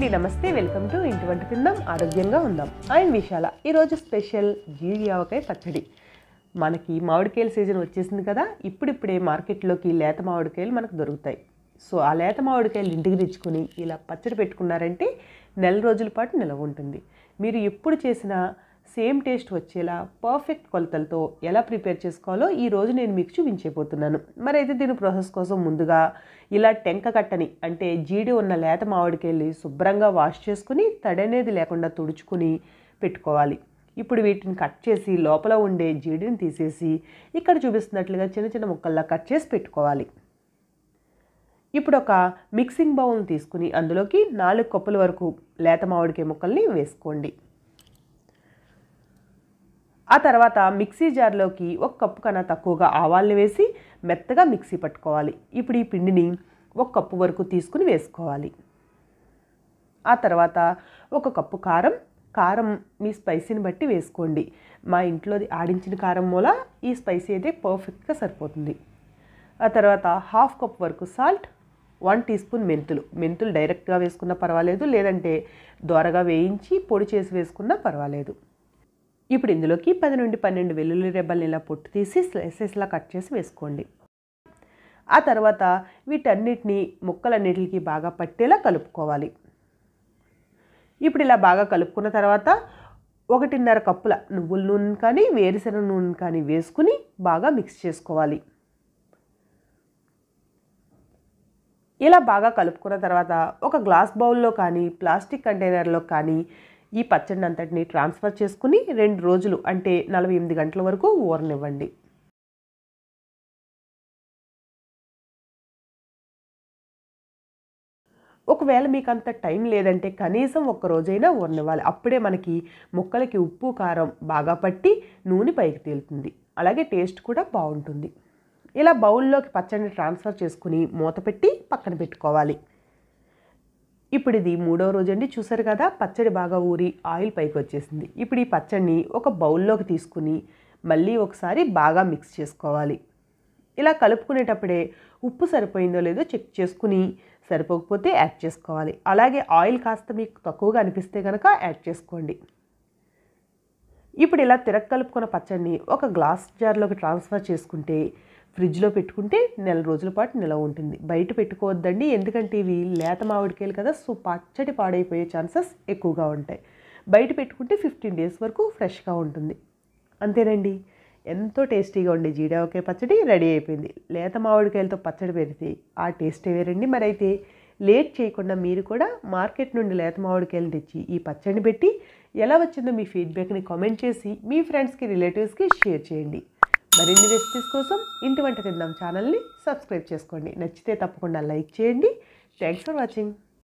అండి, నమస్తే. Welcome to ఇంటి వంట తిందాం ఆరోగ్యంగా ఉందాం. ఐఎమ్ విశాల. ఈరోజు స్పెషల్ జీడి ఆవకాయ పచ్చడి. మనకి మామిడికాయల సీజన్ వచ్చేసింది కదా. ఇప్పుడిప్పుడే మార్కెట్లోకి లేత మామిడికాయలు మనకు దొరుకుతాయి. సో ఆ లేత మామిడికాయలు ఇంటికి తెచ్చుకొని ఇలా పచ్చడి పెట్టుకున్నారంటే నెల రోజుల పాటు నిలవ ఉంటుంది. మీరు ఎప్పుడు చేసినా సేమ్ టేస్ట్ వచ్చేలా పర్ఫెక్ట్ కొలతలతో ఎలా ప్రిపేర్ చేసుకోవాలో ఈరోజు నేను మీకు చూపించబోతున్నాను. మరి అయితే దీని ప్రాసెస్ కోసం ముందుగా ఇలా టెంక కట్టని అంటే జీడి ఉన్న లేత మామిడికాయలు శుభ్రంగా వాష్ చేసుకుని తడనేది లేకుండా తుడుచుకుని పెట్టుకోవాలి. ఇప్పుడు వీటిని కట్ చేసి లోపల ఉండే జీడిని తీసేసి ఇక్కడ చూపిస్తున్నట్లుగా చిన్న చిన్న ముక్కల్లా కట్ చేసి పెట్టుకోవాలి. ఇప్పుడు ఒక మిక్సింగ్ బౌల్ తీసుకుని అందులోకి 4 కప్పుల వరకు లేత మామిడికాయ ముక్కల్ని వేసుకోండి. ఆ తర్వాత మిక్సీ జార్లోకి 1 కప్పు కన్నా తక్కువగా ఆవాల్ని వేసి మెత్తగా మిక్సీ పట్టుకోవాలి. ఇప్పుడు ఈ పిండిని 1 కప్పు వరకు తీసుకుని వేసుకోవాలి. ఆ తర్వాత 1 కప్పు కారం మీ స్పైసీని బట్టి వేసుకోండి. మా ఇంట్లోది ఆడించిన కారం మూల ఈ స్పైసీ అయితే పర్ఫెక్ట్గా సరిపోతుంది. ఆ తర్వాత 1/2 కప్ వరకు సాల్ట్, 1 టీ స్పూన్ మెంతులు డైరెక్ట్గా వేసుకున్నా పర్వాలేదు, లేదంటే దోరగా వేయించి పొడి చేసి వేసుకున్నా పర్వాలేదు. ఇప్పుడు ఇందులోకి 10 నుండి 12 వెల్లుల్లి రెబ్బల్ని ఇలా పొట్టు తీసి స్లైసెస్లా కట్ చేసి వేసుకోండి. ఆ తర్వాత వీటన్నిటిని ముక్కలన్నిటికి బాగా పట్టేలా కలుపుకోవాలి. ఇప్పుడు ఇలా బాగా కలుపుకున్న తర్వాత 1.5 కప్పుల నువ్వుల నూనె కానీ వేరుశెనగ నూనె కానీ వేసుకుని బాగా మిక్స్ చేసుకోవాలి. ఇలా బాగా కలుపుకున్న తర్వాత ఒక గ్లాస్ బౌల్లో కానీ ప్లాస్టిక్ కంటైనర్లో కానీ ఈ పచ్చడిని అంతటిని ట్రాన్స్ఫర్ చేసుకుని 2 రోజులు అంటే 48 గంటల వరకు ఊరనివ్వండి. ఒకవేళ మీకు అంత టైం లేదంటే కనీసం 1 రోజైనా ఊరనివ్వాలి. అప్పుడే మనకి ముక్కలకి ఉప్పు కారం బాగా పట్టి నూనె పైకి తేలుతుంది. అలాగే టేస్ట్ కూడా బాగుంటుంది. ఇలా బౌల్లోకి పచ్చడిని ట్రాన్స్ఫర్ చేసుకుని మూత పెట్టి పక్కన పెట్టుకోవాలి. ఇప్పుడు ఇది 3వ రోజు అండి. చూసారు కదా, పచ్చడి బాగా ఊరి ఆయిల్ పైకి వచ్చేసింది. ఇప్పుడు ఈ పచ్చడిని ఒక బౌల్లోకి తీసుకుని మళ్ళీ ఒకసారి బాగా మిక్స్ చేసుకోవాలి. ఇలా కలుపుకునేటప్పుడే ఉప్పు సరిపోయిందో లేదో చెక్ చేసుకుని సరిపోకపోతే యాడ్ చేసుకోవాలి. అలాగే ఆయిల్ కాస్త మీకు తక్కువగా అనిపిస్తే కనుక యాడ్ చేసుకోండి. ఇప్పుడు ఇలా కలుపుకున్న పచ్చడిని ఒక గ్లాస్ జార్లోకి ట్రాన్స్ఫర్ చేసుకుంటే ఫ్రిడ్జ్లో పెట్టుకుంటే నెల రోజుల పాటు నిలవ ఉంటుంది. బయట పెట్టుకోవద్దండి, ఎందుకంటే ఇవి లేత మామిడికాయలు కదా. సో పచ్చడి పాడైపోయే ఛాన్సెస్ ఎక్కువగా ఉంటాయి. బయట పెట్టుకుంటే 15 డేస్ వరకు ఫ్రెష్గా ఉంటుంది. అంతేనండి, ఎంతో టేస్టీగా ఉండే జీడి ఆవకాయ పచ్చడి రెడీ అయిపోయింది. లేత మామిడికాయలతో పచ్చడి పెడితే ఆ టేస్టే వేరండి. మరి అయితే లేట్ చేయకుండా మీరు కూడా మార్కెట్ నుండి లేత మామిడికాయలు తెచ్చి ఈ పచ్చడిని పెట్టి ఎలా వచ్చిందో మీ ఫీడ్బ్యాక్ని కామెంట్ చేసి మీ ఫ్రెండ్స్కి రిలేటివ్స్కి షేర్ చేయండి. మరిన్ని రెసిపీస్ కోసం ఇంటి వంట తిందాం ఛానల్ని సబ్స్క్రైబ్ చేసుకోండి. నచ్చితే తప్పకుండా లైక్ చేయండి. Thanks for watching.